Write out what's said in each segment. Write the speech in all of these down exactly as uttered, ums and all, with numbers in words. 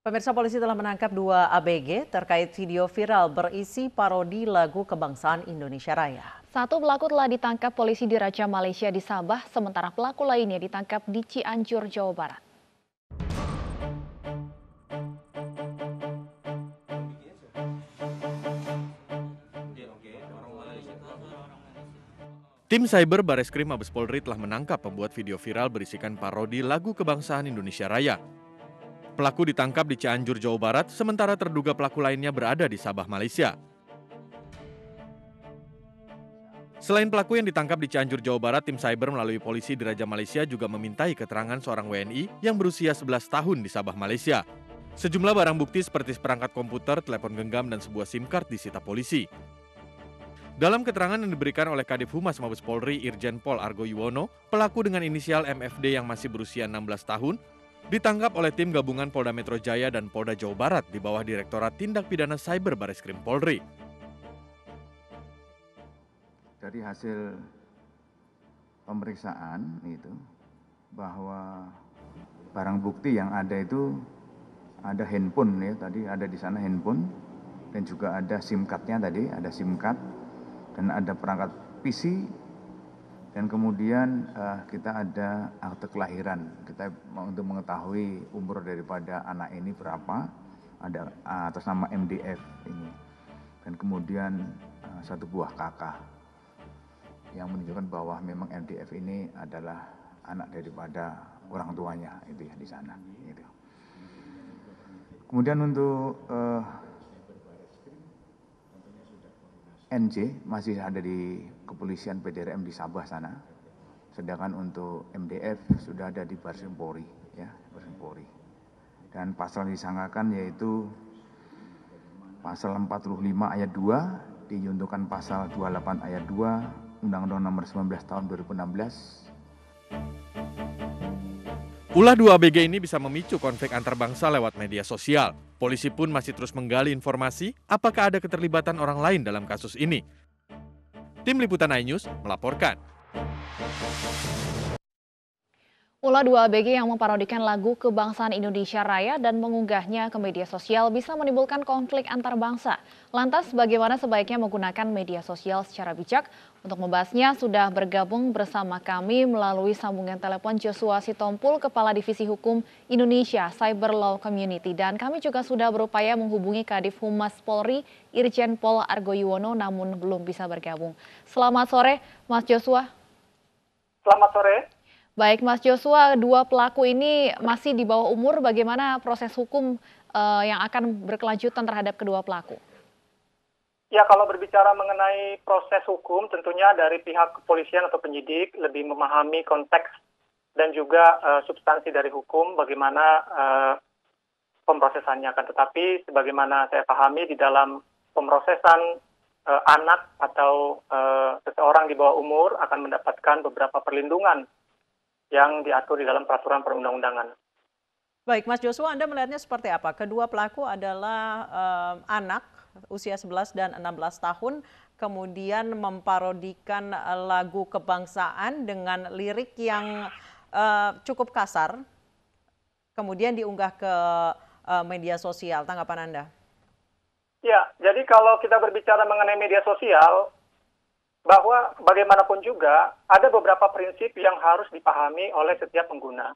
Pemirsa, polisi telah menangkap dua A B G terkait video viral berisi parodi lagu kebangsaan Indonesia Raya. Satu pelaku telah ditangkap polisi di Raja Malaysia di Sabah, sementara pelaku lainnya ditangkap di Cianjur, Jawa Barat. Tim Cyber Bareskrim Mabes Polri telah menangkap pembuat video viral berisikan parodi lagu kebangsaan Indonesia Raya. Pelaku ditangkap di Cianjur, Jawa Barat, sementara terduga pelaku lainnya berada di Sabah, Malaysia. Selain pelaku yang ditangkap di Cianjur, Jawa Barat, tim Cyber melalui polisi di Raja Malaysia juga memintai keterangan seorang W N I yang berusia sebelas tahun di Sabah, Malaysia. Sejumlah barang bukti seperti seperangkat komputer, telepon genggam, dan sebuah SIM card disita polisi. Dalam keterangan yang diberikan oleh Kadif Humas Mabes Polri Irjen Pol Argo Yuwono, pelaku dengan inisial M F D yang masih berusia enam belas tahun ditangkap oleh tim gabungan Polda Metro Jaya dan Polda Jawa Barat di bawah Direktorat Tindak Pidana Cyber Bareskrim Polri. Dari hasil pemeriksaan itu bahwa barang bukti yang ada itu ada handphone ya, tadi ada di sana handphone dan juga ada SIM card-nya tadi, ada SIM card dan ada perangkat P C dan kemudian uh, kita ada akte kelahiran. Kita untuk mengetahui umur daripada anak ini berapa, ada uh, atas nama M D F ini. Dan kemudian uh, satu buah K K yang menunjukkan bahwa memang M D F ini adalah anak daripada orang tuanya itu ya di sana. Gitu. Kemudian untuk uh, N J masih ada di kepolisian P D R M di Sabah sana, sedangkan untuk M D F sudah ada di Bareskrim Polri, ya, Bareskrim Polri. Dan pasal yang disangkakan yaitu pasal empat puluh lima ayat dua diuntukkan pasal dua puluh delapan ayat dua Undang-Undang Nomor sembilan belas Tahun dua ribu enam belas. Ulah dua A B G ini bisa memicu konflik antar bangsa lewat media sosial. Polisi pun masih terus menggali informasi apakah ada keterlibatan orang lain dalam kasus ini. Tim Liputan iNews melaporkan. Ulah dua A B G yang memparodikan lagu kebangsaan Indonesia Raya dan mengunggahnya ke media sosial bisa menimbulkan konflik antar bangsa. Lantas bagaimana sebaiknya menggunakan media sosial secara bijak? Untuk membahasnya sudah bergabung bersama kami melalui sambungan telepon Joshua Sitompul, Kepala Divisi Hukum Indonesia Cyber Law Community. Dan kami juga sudah berupaya menghubungi Kadif Humas Polri Irjen Pol Argo Yuwono namun belum bisa bergabung. Selamat sore Mas Joshua. Selamat sore. Baik Mas Joshua, dua pelaku ini masih di bawah umur, bagaimana proses hukum uh, yang akan berkelanjutan terhadap kedua pelaku? Ya, kalau berbicara mengenai proses hukum, tentunya dari pihak kepolisian atau penyidik lebih memahami konteks dan juga uh, substansi dari hukum, bagaimana uh, pemrosesannya. Akan tetapi, sebagaimana saya pahami di dalam pemrosesan uh, anak atau uh, seseorang di bawah umur akan mendapatkan beberapa perlindungan yang diatur di dalam peraturan perundang-undangan. Baik, Mas Joshua, Anda melihatnya seperti apa? Kedua pelaku adalah um, anak usia sebelas dan enam belas tahun, kemudian memparodikan uh, lagu kebangsaan dengan lirik yang uh, cukup kasar, kemudian diunggah ke uh, media sosial. Tanggapan Anda? Ya, jadi kalau kita berbicara mengenai media sosial, bahwa bagaimanapun juga ada beberapa prinsip yang harus dipahami oleh setiap pengguna.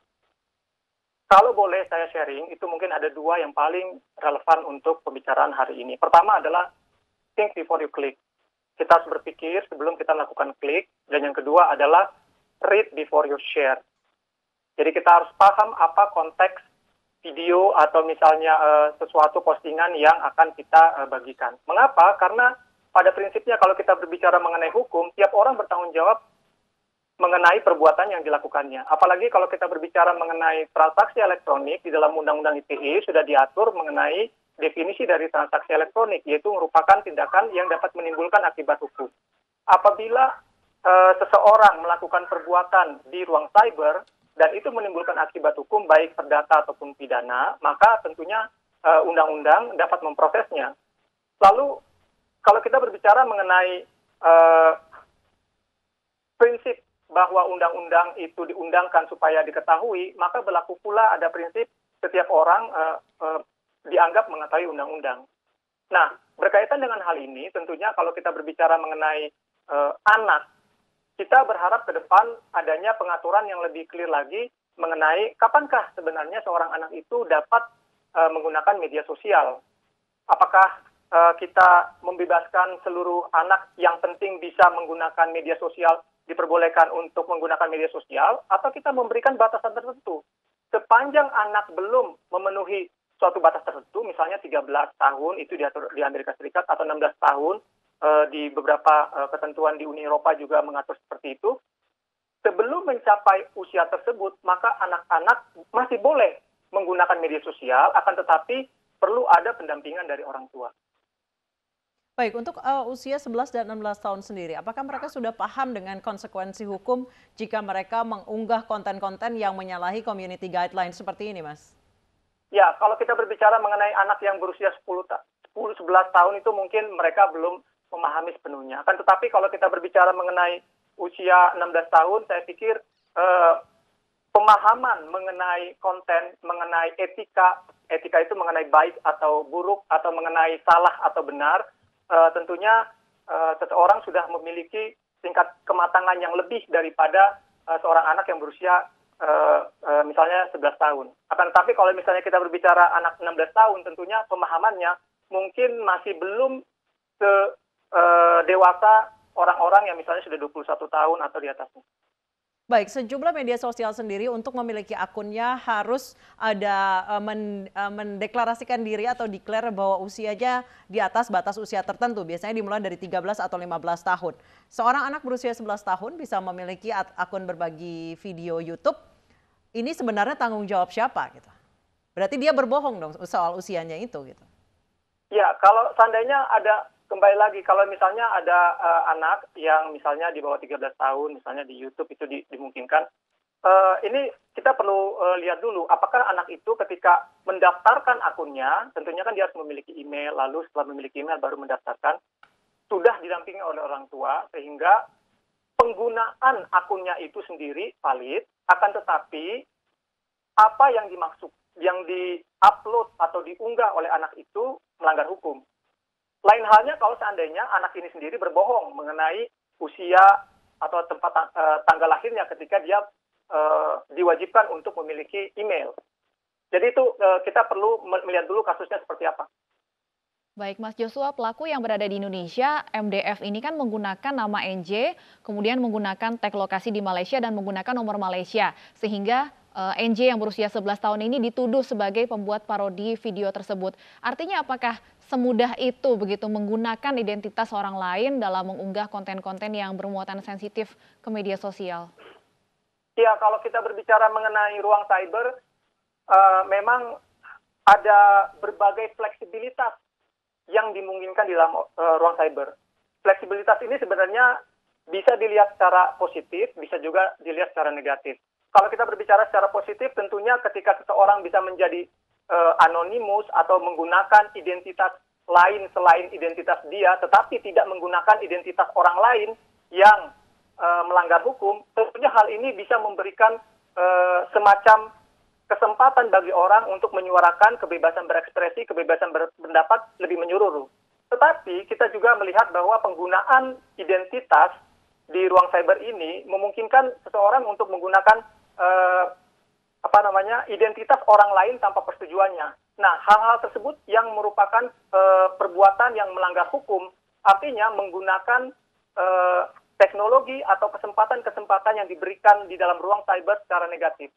Kalau boleh saya sharing, itu mungkin ada dua yang paling relevan untuk pembicaraan hari ini. Pertama adalah think before you click. Kita harus berpikir sebelum kita melakukan klik. Dan yang kedua adalah read before you share. Jadi kita harus paham apa konteks video atau misalnya uh, sesuatu postingan yang akan kita uh, bagikan. Mengapa? Karena pada prinsipnya kalau kita berbicara mengenai hukum, tiap orang bertanggung jawab mengenai perbuatan yang dilakukannya. Apalagi kalau kita berbicara mengenai transaksi elektronik, di dalam Undang-Undang I T E sudah diatur mengenai definisi dari transaksi elektronik, yaitu merupakan tindakan yang dapat menimbulkan akibat hukum. Apabila uh, seseorang melakukan perbuatan di ruang cyber, dan itu menimbulkan akibat hukum baik perdata ataupun pidana, maka tentunya uh, undang-undang dapat memprosesnya. Lalu, kalau kita berbicara mengenai uh, prinsip bahwa undang-undang itu diundangkan supaya diketahui, maka berlaku pula ada prinsip setiap orang uh, uh, dianggap mengetahui undang-undang. Nah, berkaitan dengan hal ini, tentunya kalau kita berbicara mengenai uh, anak, kita berharap ke depan adanya pengaturan yang lebih clear lagi mengenai kapankah sebenarnya seorang anak itu dapat uh, menggunakan media sosial. Apakah uh, kita membebaskan seluruh anak yang penting bisa menggunakan media sosial, diperbolehkan untuk menggunakan media sosial, atau kita memberikan batasan tertentu. Sepanjang anak belum memenuhi suatu batas tertentu, misalnya tiga belas tahun itu diatur di Amerika Serikat atau enam belas tahun, uh, di beberapa uh, ketentuan di Uni Eropa juga mengatur seperti itu. Sebelum mencapai usia tersebut, maka anak-anak masih boleh menggunakan media sosial, akan tetapi perlu ada pendampingan dari orang tua. Baik, untuk uh, usia sebelas dan enam belas tahun sendiri, apakah mereka sudah paham dengan konsekuensi hukum jika mereka mengunggah konten-konten yang menyalahi community guidelines seperti ini, Mas? Ya, kalau kita berbicara mengenai anak yang berusia sepuluh sebelas tahun itu mungkin mereka belum memahami sepenuhnya. Akan tetapi kalau kita berbicara mengenai usia enam belas tahun, saya pikir eh, pemahaman mengenai konten, mengenai etika, etika itu mengenai baik atau buruk, atau mengenai salah atau benar, eh, tentunya eh, seseorang sudah memiliki tingkat kematangan yang lebih daripada eh, seorang anak yang berusia eh, eh, misalnya sebelas tahun. Akan tetapi kalau misalnya kita berbicara anak enam belas tahun, tentunya pemahamannya mungkin masih belum se eh, dewasa orang-orang yang misalnya sudah dua puluh satu tahun atau di atasnya. Baik, sejumlah media sosial sendiri untuk memiliki akunnya harus ada uh, men, uh, mendeklarasikan diri atau declare bahwa usianya di atas batas usia tertentu. Biasanya dimulai dari tiga belas atau lima belas tahun. Seorang anak berusia sebelas tahun bisa memiliki akun berbagi video YouTube. Ini sebenarnya tanggung jawab siapa gitu? Berarti dia berbohong dong soal usianya itu gitu. Ya, kalau seandainya ada, kembali lagi, kalau misalnya ada uh, anak yang misalnya di bawah tiga belas tahun, misalnya di YouTube itu di, dimungkinkan, uh, ini kita perlu uh, lihat dulu, apakah anak itu ketika mendaftarkan akunnya, tentunya kan dia harus memiliki email, lalu setelah memiliki email baru mendaftarkan, sudah didampingi oleh orang tua, sehingga penggunaan akunnya itu sendiri valid, akan tetapi apa yang dimaksud, yang di-upload atau diunggah oleh anak itu melanggar hukum. Lain halnya kalau seandainya anak ini sendiri berbohong mengenai usia atau tempat uh, tanggal lahirnya ketika dia uh, diwajibkan untuk memiliki email. Jadi itu uh, kita perlu melihat dulu kasusnya seperti apa. Baik, Mas Joshua, pelaku yang berada di Indonesia, M D F ini kan menggunakan nama N J, kemudian menggunakan tag lokasi di Malaysia dan menggunakan nomor Malaysia, sehingga N J yang berusia sebelas tahun ini dituduh sebagai pembuat parodi video tersebut. Artinya apakah semudah itu begitu menggunakan identitas orang lain dalam mengunggah konten-konten yang bermuatan sensitif ke media sosial? Ya, kalau kita berbicara mengenai ruang cyber, uh, memang ada berbagai fleksibilitas yang dimungkinkan di dalam uh, ruang cyber. Fleksibilitas ini sebenarnya bisa dilihat secara positif, bisa juga dilihat secara negatif. Kalau kita berbicara secara positif, tentunya ketika seseorang bisa menjadi uh, anonimus atau menggunakan identitas lain selain identitas dia, tetapi tidak menggunakan identitas orang lain yang uh, melanggar hukum, tentunya hal ini bisa memberikan uh, semacam kesempatan bagi orang untuk menyuarakan kebebasan berekspresi, kebebasan berpendapat lebih menyeluruh. Tetapi kita juga melihat bahwa penggunaan identitas di ruang cyber ini memungkinkan seseorang untuk menggunakan Uh, apa namanya identitas orang lain tanpa persetujuannya. Nah, hal-hal tersebut yang merupakan uh, perbuatan yang melanggar hukum, artinya menggunakan uh, teknologi atau kesempatan-kesempatan yang diberikan di dalam ruang cyber secara negatif.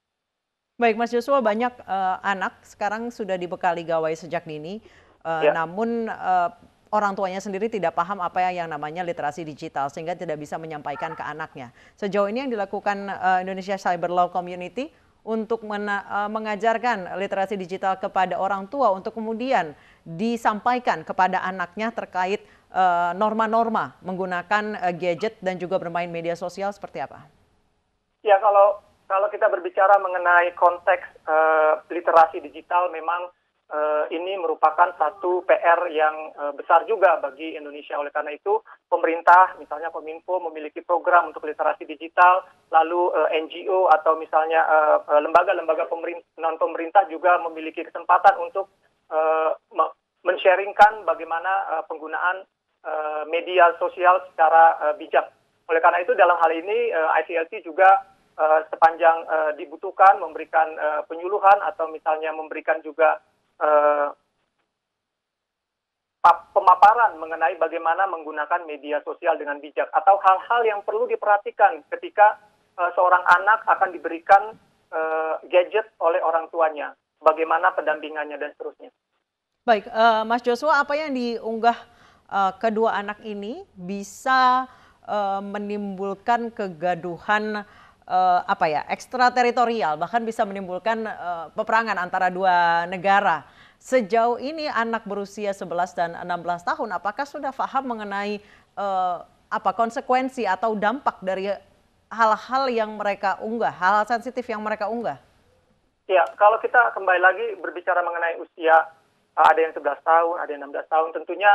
Baik, Mas Joshua, banyak uh, anak sekarang sudah dibekali gawai sejak dini, uh, ya. namun uh, orang tuanya sendiri tidak paham apa yang namanya literasi digital sehingga tidak bisa menyampaikan ke anaknya. Sejauh ini yang dilakukan uh, Indonesia Cyber Law Community untuk mena, uh, mengajarkan literasi digital kepada orang tua untuk kemudian disampaikan kepada anaknya terkait norma-norma uh, menggunakan uh, gadget dan juga bermain media sosial seperti apa? Ya, kalau kalau kita berbicara mengenai konteks uh, literasi digital, memang Uh, ini merupakan satu P R yang uh, besar juga bagi Indonesia. Oleh karena itu, pemerintah, misalnya Kominfo, memiliki program untuk literasi digital, lalu uh, N G O atau misalnya uh, lembaga-lembaga pemerintah, non-pemerintah juga memiliki kesempatan untuk uh, men-sharingkan bagaimana uh, penggunaan uh, media sosial secara uh, bijak. Oleh karena itu dalam hal ini uh, I C L C juga uh, sepanjang uh, dibutuhkan memberikan uh, penyuluhan atau misalnya memberikan juga uh, pemaparan mengenai bagaimana menggunakan media sosial dengan bijak atau hal-hal yang perlu diperhatikan ketika uh, seorang anak akan diberikan uh, gadget oleh orang tuanya, bagaimana pendampingannya dan seterusnya. Baik, uh, Mas Joshua, apa yang diunggah uh, kedua anak ini bisa uh, menimbulkan kegaduhan uh, apa ya ekstrateritorial, bahkan bisa menimbulkan uh, peperangan antara dua negara. Sejauh ini anak berusia sebelas dan enam belas tahun, apakah sudah paham mengenai uh, apa konsekuensi atau dampak dari hal-hal yang mereka unggah, hal-hal sensitif yang mereka unggah? Ya, kalau kita kembali lagi berbicara mengenai usia, uh, ada yang sebelas tahun, ada yang enam belas tahun, tentunya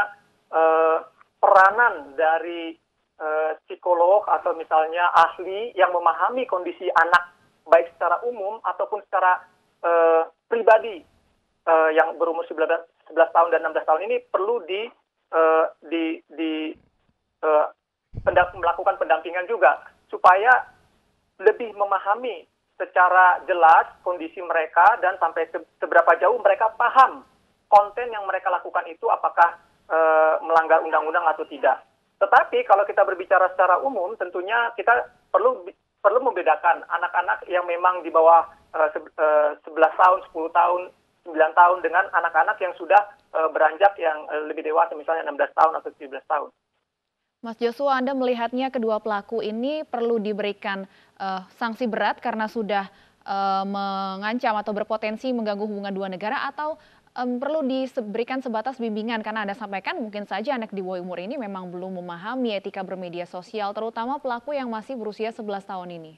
uh, peranan dari uh, psikolog atau misalnya ahli yang memahami kondisi anak, baik secara umum ataupun secara uh, pribadi, Uh, yang berumur sebelas tahun dan enam belas tahun ini perlu di, uh, di, di uh, pendam, melakukan pendampingan juga supaya lebih memahami secara jelas kondisi mereka dan sampai se seberapa jauh mereka paham konten yang mereka lakukan itu apakah uh, melanggar undang-undang atau tidak. Tetapi kalau kita berbicara secara umum, tentunya kita perlu perlu membedakan anak-anak yang memang di bawah uh, se uh, sebelas tahun, sepuluh tahun, sembilan tahun dengan anak-anak yang sudah uh, beranjak yang uh, lebih dewasa, misalnya enam belas tahun atau tujuh belas tahun. Mas Joshua, Anda melihatnya kedua pelaku ini perlu diberikan uh, sanksi berat karena sudah uh, mengancam atau berpotensi mengganggu hubungan dua negara, atau um, perlu diberikan sebatas bimbingan karena Anda sampaikan mungkin saja anak di bawah umur ini memang belum memahami etika bermedia sosial, terutama pelaku yang masih berusia sebelas tahun ini?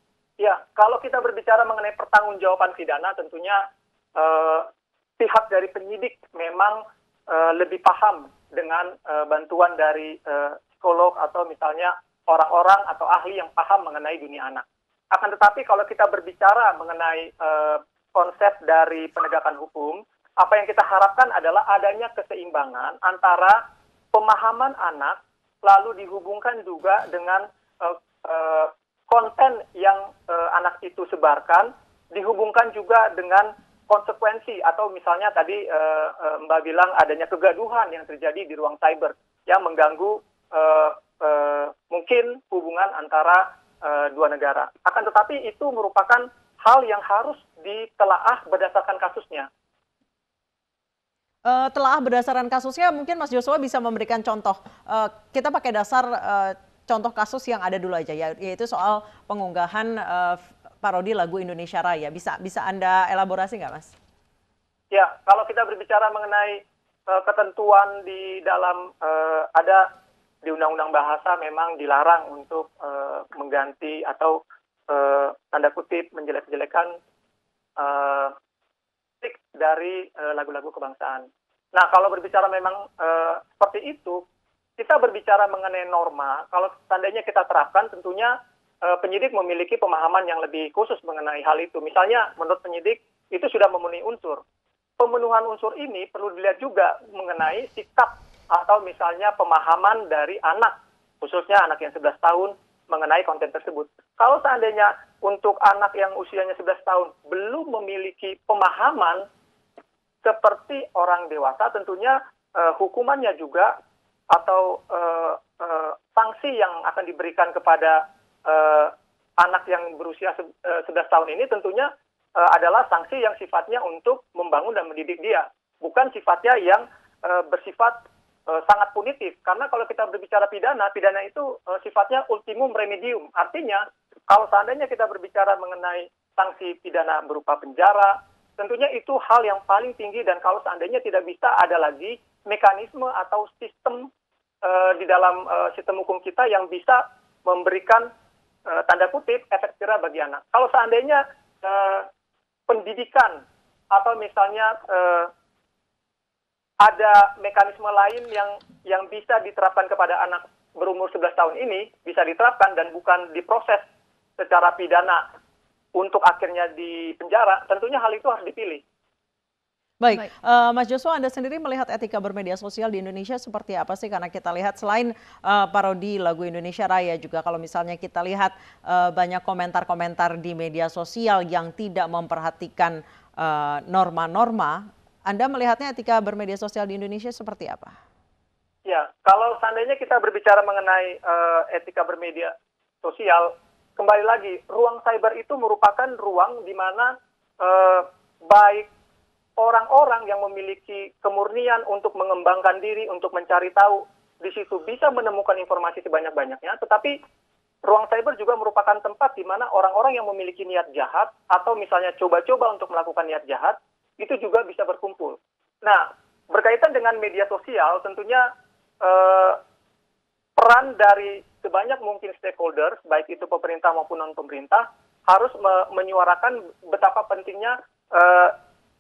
Ya, kalau kita berbicara mengenai pertanggungjawaban pidana, tentunya Uh, pihak dari penyidik memang uh, lebih paham dengan uh, bantuan dari uh, psikolog atau misalnya orang-orang atau ahli yang paham mengenai dunia anak. Akan tetapi kalau kita berbicara mengenai uh, konsep dari penegakan hukum, apa yang kita harapkan adalah adanya keseimbangan antara pemahaman anak lalu dihubungkan juga dengan uh, uh, konten yang uh, anak itu sebarkan, dihubungkan juga dengan konsekuensi atau misalnya tadi uh, uh, Mbak bilang adanya kegaduhan yang terjadi di ruang cyber yang mengganggu uh, uh, mungkin hubungan antara uh, dua negara. Akan tetapi itu merupakan hal yang harus ditelaah berdasarkan kasusnya. Uh, telaah berdasarkan kasusnya, mungkin Mas Joshua bisa memberikan contoh. Uh, kita pakai dasar uh, contoh kasus yang ada dulu aja, ya, yaitu soal pengunggahan uh, parodi lagu Indonesia Raya. Bisa bisa Anda elaborasi nggak, Mas? Ya, kalau kita berbicara mengenai uh, ketentuan di dalam uh, ada di Undang-Undang Bahasa memang dilarang untuk uh, mengganti atau uh, tanda kutip menjelek-jelekan uh, dari lagu-lagu uh, kebangsaan. Nah, kalau berbicara memang uh, seperti itu, kita berbicara mengenai norma. Kalau seandainya kita terapkan, tentunya penyidik memiliki pemahaman yang lebih khusus mengenai hal itu. Misalnya, menurut penyidik, itu sudah memenuhi unsur. Pemenuhan unsur ini perlu dilihat juga mengenai sikap atau misalnya pemahaman dari anak, khususnya anak yang sebelas tahun, mengenai konten tersebut. Kalau seandainya untuk anak yang usianya sebelas tahun belum memiliki pemahaman seperti orang dewasa, tentunya uh, hukumannya juga atau uh, uh, sanksi yang akan diberikan kepada Uh, anak yang berusia sebelas tahun ini tentunya uh, adalah sanksi yang sifatnya untuk membangun dan mendidik dia, bukan sifatnya yang uh, bersifat uh, sangat punitif. Karena kalau kita berbicara pidana, pidana itu uh, sifatnya ultimum remedium. Artinya kalau seandainya kita berbicara mengenai sanksi pidana berupa penjara, tentunya itu hal yang paling tinggi, dan kalau seandainya tidak bisa ada lagi mekanisme atau sistem uh, di dalam uh, sistem hukum kita yang bisa memberikan Uh, tanda kutip efek jerah bagi anak. Kalau seandainya uh, pendidikan atau misalnya uh, ada mekanisme lain yang yang bisa diterapkan kepada anak berumur sebelas tahun ini, bisa diterapkan dan bukan diproses secara pidana untuk akhirnya di penjara, tentunya hal itu harus dipilih. Baik, Baik. eh, Mas Joshua, Anda sendiri melihat etika bermedia sosial di Indonesia seperti apa sih? Karena kita lihat selain eh, parodi lagu Indonesia Raya juga kalau misalnya kita lihat eh, banyak komentar-komentar di media sosial yang tidak memperhatikan eh, norma-norma, Anda melihatnya etika bermedia sosial di Indonesia seperti apa? Ya, kalau seandainya kita berbicara mengenai uh, etika bermedia sosial, kembali lagi, ruang cyber itu merupakan ruang di mana uh, baik orang-orang yang memiliki kemurnian untuk mengembangkan diri, untuk mencari tahu, di situ bisa menemukan informasi sebanyak-banyaknya, tetapi ruang cyber juga merupakan tempat di mana orang-orang yang memiliki niat jahat, atau misalnya coba-coba untuk melakukan niat jahat, itu juga bisa berkumpul. Nah, berkaitan dengan media sosial, tentunya eh, peran dari sebanyak mungkin stakeholders, baik itu pemerintah maupun non-pemerintah, harus me- menyuarakan betapa pentingnya eh,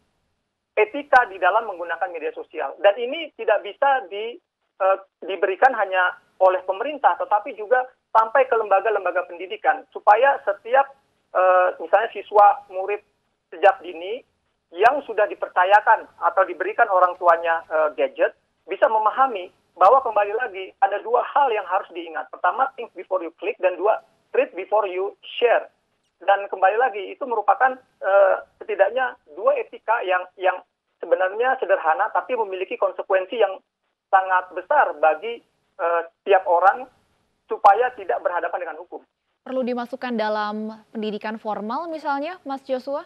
etika di dalam menggunakan media sosial. Dan ini tidak bisa di, uh, diberikan hanya oleh pemerintah, tetapi juga sampai ke lembaga-lembaga pendidikan, supaya setiap uh, misalnya siswa, murid sejak dini yang sudah dipercayakan atau diberikan orang tuanya uh, gadget, bisa memahami bahwa kembali lagi ada dua hal yang harus diingat. Pertama, think before you click, dan dua, read before you share. Dan kembali lagi, itu merupakan uh, setidaknya dua etika yang yang sebenarnya sederhana, tapi memiliki konsekuensi yang sangat besar bagi uh, setiap orang supaya tidak berhadapan dengan hukum. Perlu dimasukkan dalam pendidikan formal misalnya, Mas Joshua?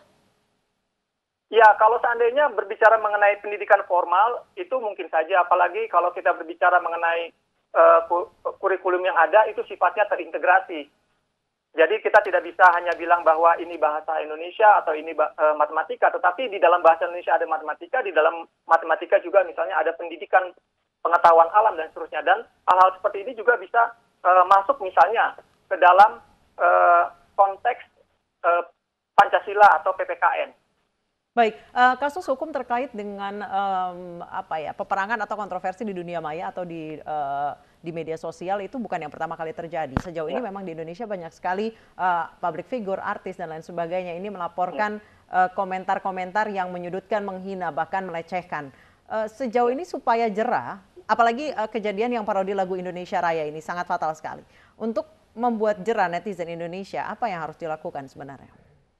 Ya, kalau seandainya berbicara mengenai pendidikan formal, itu mungkin saja, apalagi kalau kita berbicara mengenai uh, kurikulum yang ada, itu sifatnya terintegrasi. Jadi kita tidak bisa hanya bilang bahwa ini bahasa Indonesia atau ini uh, matematika, tetapi di dalam bahasa Indonesia ada matematika, di dalam matematika juga misalnya ada pendidikan pengetahuan alam dan seterusnya. Dan hal-hal seperti ini juga bisa uh, masuk misalnya ke dalam uh, konteks uh, Pancasila atau P P K N. Baik, uh, kasus hukum terkait dengan um, apa ya peperangan atau kontroversi di dunia maya atau di uh, di media sosial itu bukan yang pertama kali terjadi. Sejauh ini Ya. memang di Indonesia banyak sekali uh, public figure, artis dan lain sebagainya ini melaporkan uh, komentar-komentar yang menyudutkan, menghina, bahkan melecehkan. Uh, sejauh ini supaya jera, apalagi uh, kejadian yang parodi lagu Indonesia Raya ini sangat fatal sekali. Untuk membuat jera netizen Indonesia, apa yang harus dilakukan sebenarnya?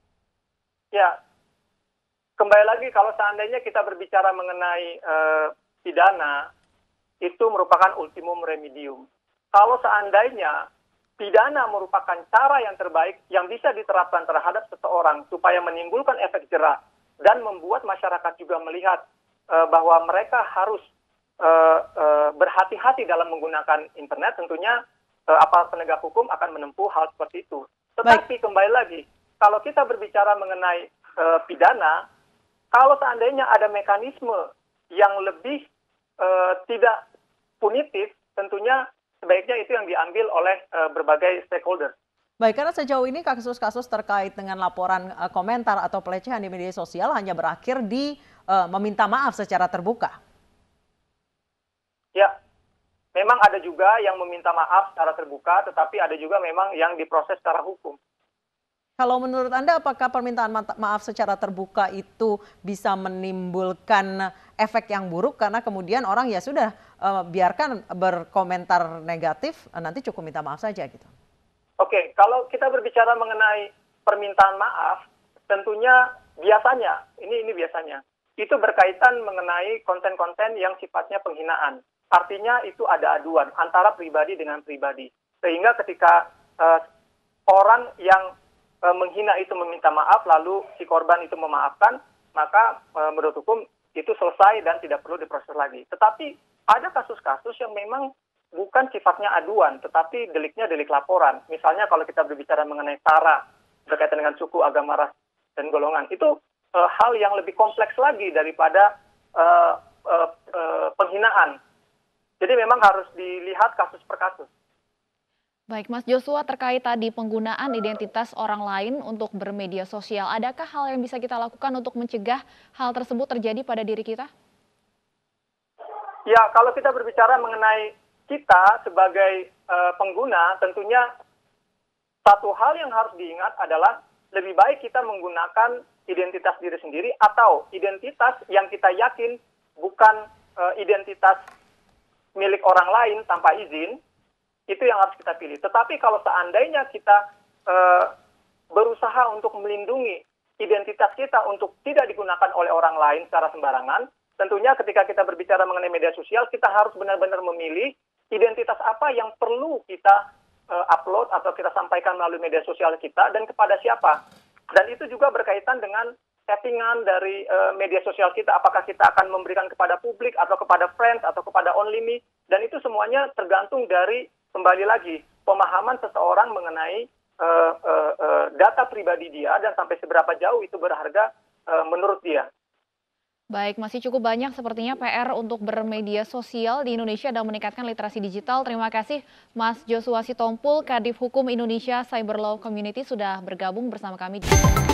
Ya. Kembali lagi, kalau seandainya kita berbicara mengenai uh, pidana, itu merupakan ultimum remedium. Kalau seandainya pidana merupakan cara yang terbaik yang bisa diterapkan terhadap seseorang supaya menimbulkan efek jera dan membuat masyarakat juga melihat uh, bahwa mereka harus uh, uh, berhati-hati dalam menggunakan internet, tentunya uh, aparat penegak hukum akan menempuh hal seperti itu. Tetapi Baik. kembali lagi, kalau kita berbicara mengenai uh, pidana, kalau seandainya ada mekanisme yang lebih uh, tidak punitif, tentunya sebaiknya itu yang diambil oleh uh, berbagai stakeholder. Baik, karena sejauh ini kasus-kasus terkait dengan laporan uh, komentar atau pelecehan di media sosial hanya berakhir di uh, meminta maaf secara terbuka. Ya, memang ada juga yang meminta maaf secara terbuka, tetapi ada juga memang yang diproses secara hukum. Kalau menurut Anda, apakah permintaan maaf secara terbuka itu bisa menimbulkan efek yang buruk karena kemudian orang ya sudah uh, biarkan berkomentar negatif, nanti cukup minta maaf saja gitu? Oke, kalau kita berbicara mengenai permintaan maaf, tentunya biasanya, ini ini biasanya, itu berkaitan mengenai konten-konten yang sifatnya penghinaan. Artinya itu ada aduan antara pribadi dengan pribadi. Sehingga ketika uh, orang yang menghina itu meminta maaf, lalu si korban itu memaafkan, maka e, menurut hukum itu selesai dan tidak perlu diproses lagi. Tetapi ada kasus-kasus yang memang bukan sifatnya aduan, tetapi deliknya delik laporan. Misalnya kalau kita berbicara mengenai SARA, berkaitan dengan suku, agama, ras, dan golongan, itu e, hal yang lebih kompleks lagi daripada e, e, e, penghinaan. Jadi memang harus dilihat kasus per kasus. Baik, Mas Joshua, terkait tadi penggunaan identitas orang lain untuk bermedia sosial, adakah hal yang bisa kita lakukan untuk mencegah hal tersebut terjadi pada diri kita? Ya, kalau kita berbicara mengenai kita sebagai uh, pengguna, tentunya satu hal yang harus diingat adalah lebih baik kita menggunakan identitas diri sendiri atau identitas yang kita yakin bukan uh, identitas milik orang lain tanpa izin, itu yang harus kita pilih. Tetapi kalau seandainya kita uh, berusaha untuk melindungi identitas kita untuk tidak digunakan oleh orang lain secara sembarangan, tentunya ketika kita berbicara mengenai media sosial, kita harus benar-benar memilih identitas apa yang perlu kita uh, upload atau kita sampaikan melalui media sosial kita dan kepada siapa. Dan itu juga berkaitan dengan settingan dari uh, media sosial kita, apakah kita akan memberikan kepada publik atau kepada friends atau kepada only me, dan itu semuanya tergantung dari, kembali lagi, pemahaman seseorang mengenai uh, uh, uh, data pribadi dia dan sampai seberapa jauh itu berharga uh, menurut dia. Baik, masih cukup banyak sepertinya P R untuk bermedia sosial di Indonesia dan meningkatkan literasi digital. Terima kasih Mas Joshua Sitompul, Kadif Hukum Indonesia Cyber Law Community sudah bergabung bersama kami.